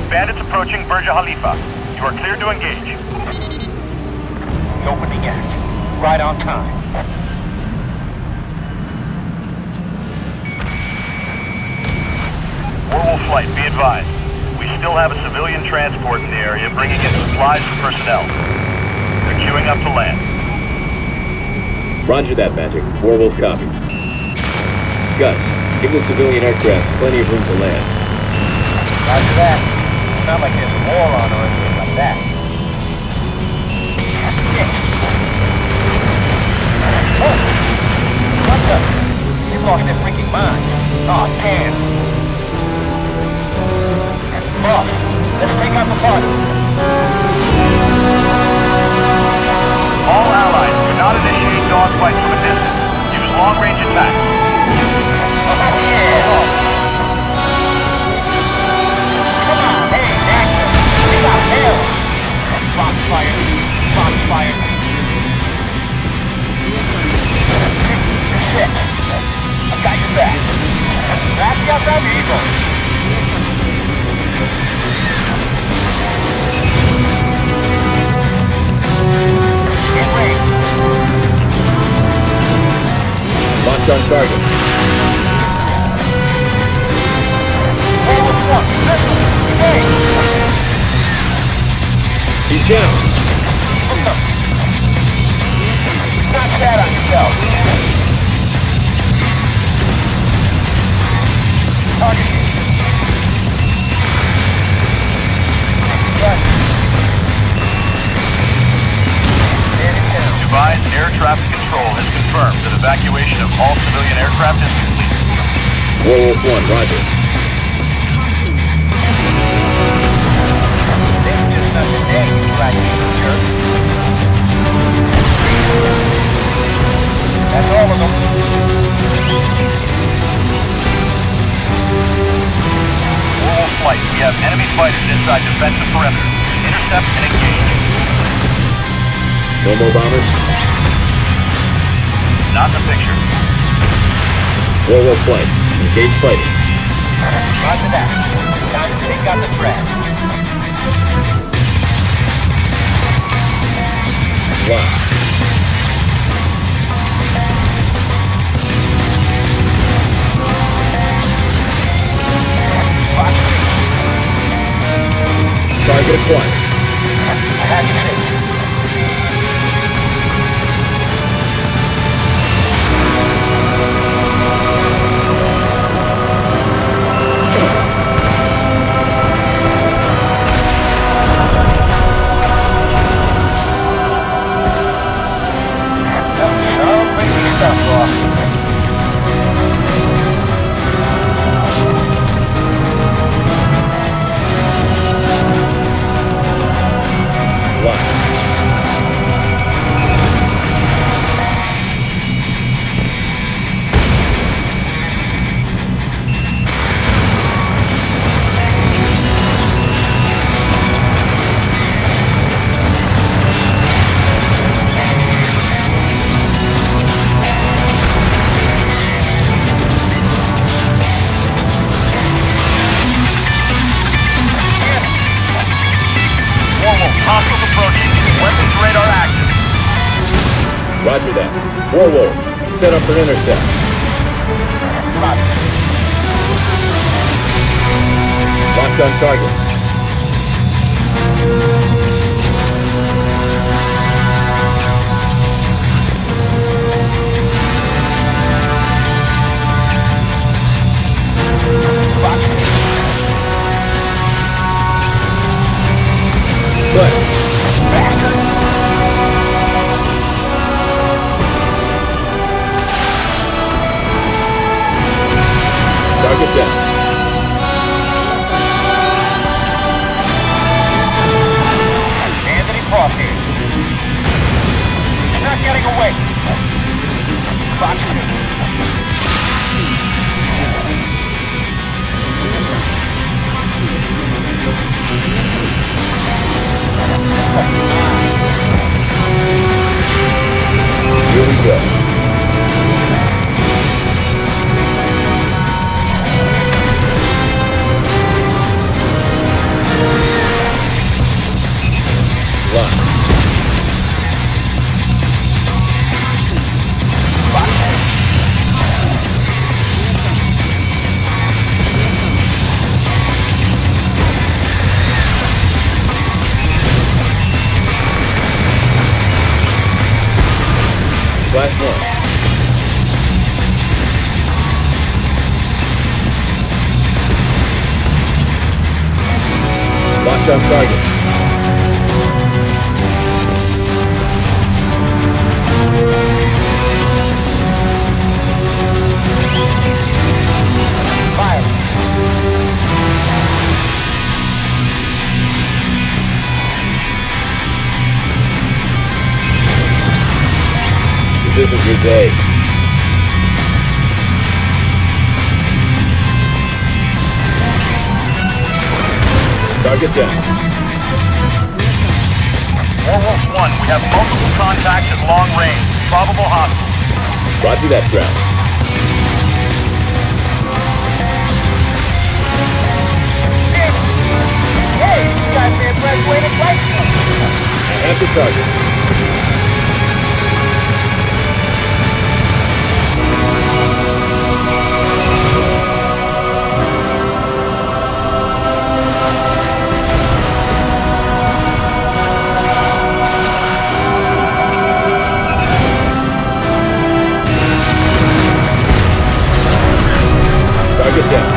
bandits approaching Burj Khalifa. You are cleared to engage. Open the gas. Right on time. Warwolf Flight, be advised. We still have a civilian transport in the area bringing in supplies and personnel. They're queuing up to land. Roger that, Magic. Warwolf copies. Gus, give the civilian aircraft plenty of room to land. Roger that. It's not like there's a war on or anything like that. Oh! What the? They lost their freaking mind. Oh, damn. Boss, let's take out the party. All allies, do not initiate dogfights from a distance. Use long-range attacks. Oh, yeah. Come on, hey, action. We got hell. Box fire. Box fire. Shit. I got your back. Gracias, amigo. In range. Locked on target. He's down. Knock that on yourself. Target. Right. Advise air traffic control has confirmed that evacuation of all civilian aircraft is complete. Warwolf 1, roger. This is just another day, right, jerk. That's all of them. Warwolf Flight, we have enemy fighters inside defensive perimeter. Intercept and engage. No more bombers? Not in the picture. Warwolf Flight, engage fighting. Roger that. Time to take out the trash. Wow. Target acquired. I have you hit. Roger that. Warwolf, set up for intercept. Locked on target. Good. Target down. Focus on target. Fire. This isn't your day. Target down. Warwolf 1, we have multiple contacts at long range. Probable hostiles. Roger that, ground. Hey, you guys may have graduated right now. I have the target. Target down.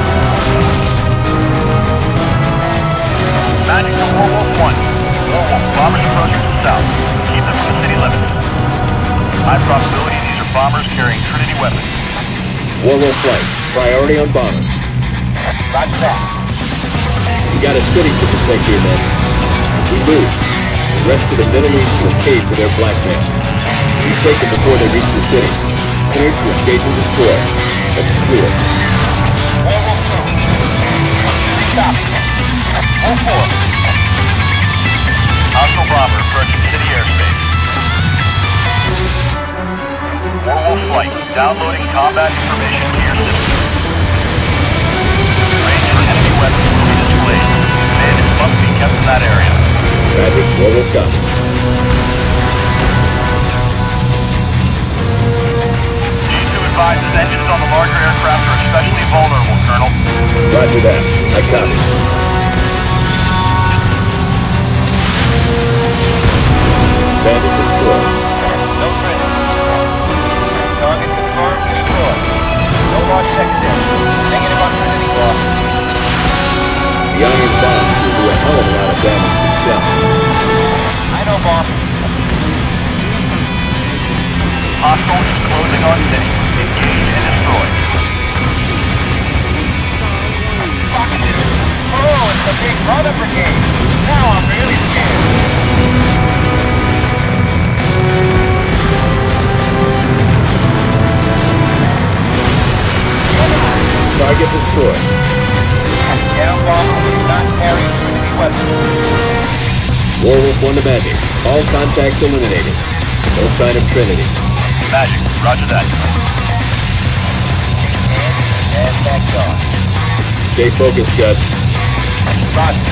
Magic to Warwolf 1. Warwolf, bombers approaching from south. Keep them from the city limits. High probability these are bombers carrying Trinity weapons. Warwolf flight. Priority on bomber. Roger that. We got a city to protect here, men. We lose. The rest of the Middle East will pay for their blackmail. We take them before they reach the city. Clear to engage and destroy. That's clear. Warwolf 2. Stop. Move forward. Hostile bomber approaching city airspace. Warwolf flight, downloading combat information to your system. Range for enemy weapons will be displayed. Bandits must be kept in that area. Magic, Warwolf copy. G2 advises engines on the larger aircraft are especially vulnerable, Colonel. Roger that. I copy. Bandit destroyed. No threat. Target confirmed, destroyed. No launch secondary. Negative on Trinity, boss. The iron bombs will do a hell of a lot of damage themselves. I know, boss. Hostile is closing on city. Engage and destroy. Oh, it's the Big Brother Brigade. Now I'm really scared. Target destroyed. Down bomber was not carrying Trinity weapons. Warwolf 1 to Magic. All contacts eliminated. No sign of Trinity. Magic, roger that. And back on. Stay focused, Gus. Roger.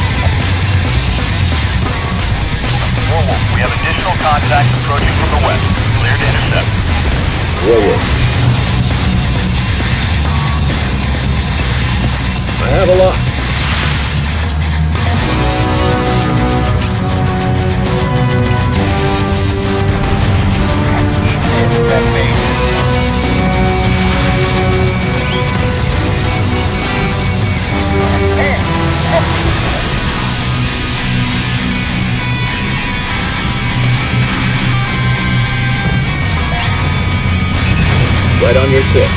Warwolf, we have additional contacts approaching from the west. Clear to intercept. Warwolf. I have a lot. Right on your 6.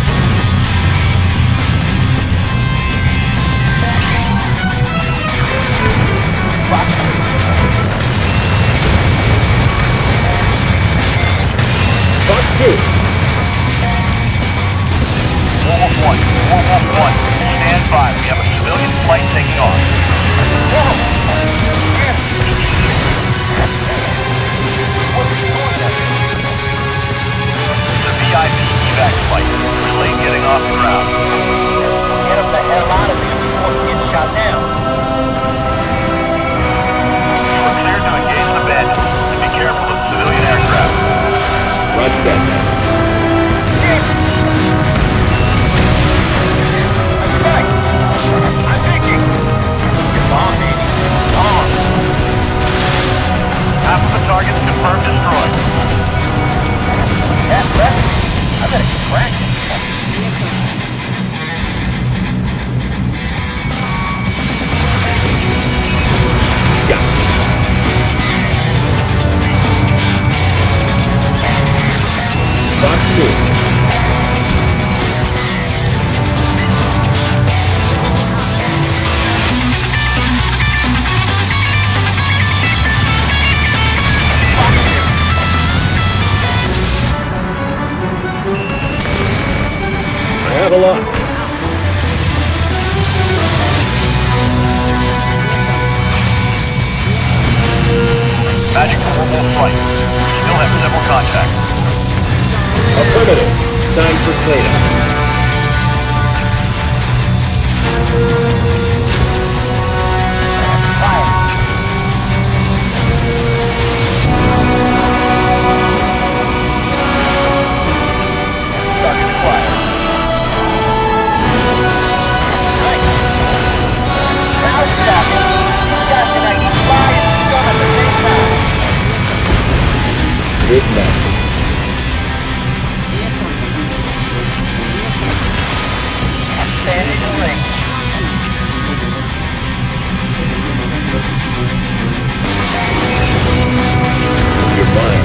Fox 2. Warwolf 1, Warwolf 1, stand by. We have a civilian flight taking off. It's a VIP evac flight. We're late getting off the ground. Get him the hell out of here before he gets shot down. You are cleared to engage the bandits and be careful of civilian aircraft. Roger that, man. That's right. I'm thinking. a loss. Magic to Wolf flight. We still have several contacts. Affirmative. Time for cleanup. Good night. Standing ring. You're mine.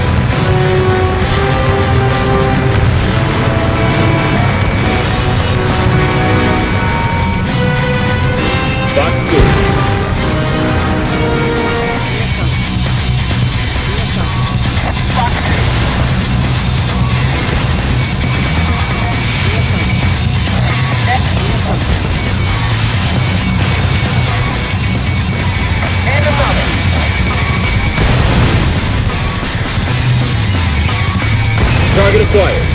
Fox 2. Target acquired.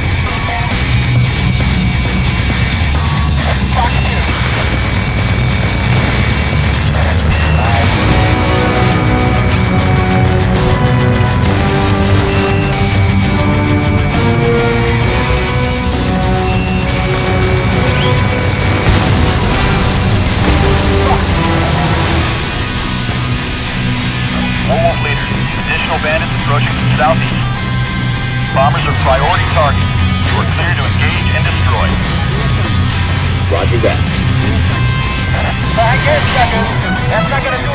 Wolf leader. Additional bandits approaching from southeast. Bombers are priority targets. You are clear to engage and destroy. Roger that. I guess, suckers. That's not gonna do